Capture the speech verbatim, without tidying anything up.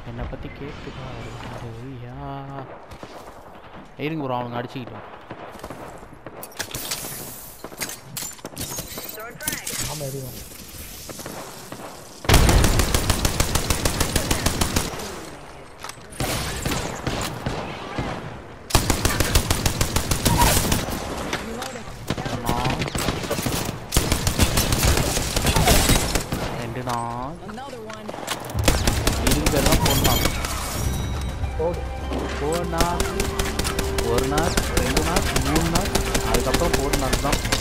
என்னை பற்றி கேட்டுக்கா ஐயா இருங்க ப்ரோ அவனுங்க அடிச்சுக்கிட்டோம். ஆமாம் எரியும். ரெண்டு நாள் இருபது பேர் தான் போடலாம். போர் நாள் ஒரு நாள் ரெண்டு நாள் மூணு நாள் அதுக்கப்புறம் போர் நாள் தான்.